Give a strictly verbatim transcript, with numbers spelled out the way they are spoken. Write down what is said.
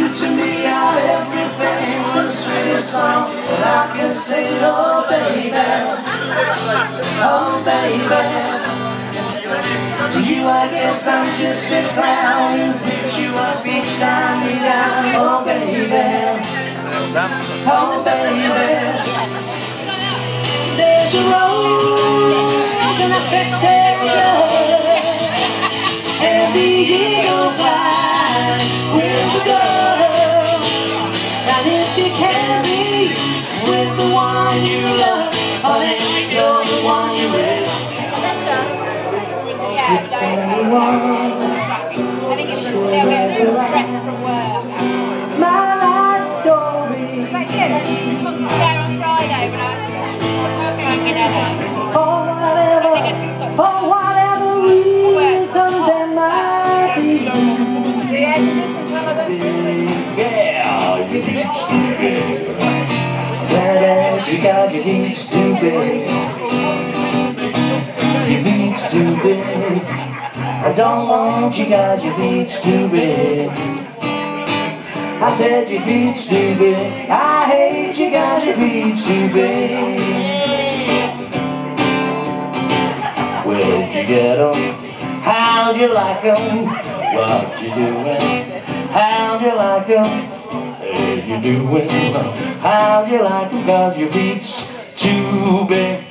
to me are everything, the sweetest song that I can sing. Oh baby, oh baby. To you I guess I'm just a clown who picks you up each time you're down. Oh baby, oh baby. There's a rose in a fixator, and the eagle flies with the dove. And if you can't be with the one you love, honey, you're the one you with. If anyone should my life story, for whatever, for whatever reason there might be. Yeah, you think stupid. Well, you got your feet stupid. Your feet stupid. I don't want you guys, your feet stupid. I said your feet stupid. I hate you guys, your feet stupid. Where'd you get them? How'd you like them? What you doing? How'd you like them? Hey, you doing? How'd you like them? 'Cause your feet's too big.